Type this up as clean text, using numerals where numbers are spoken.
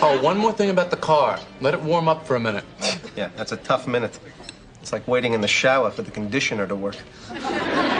Oh, one more thing about the car. Let it warm up for a minute. Yeah, that's a tough minute. It's like waiting in the shower for the conditioner to work.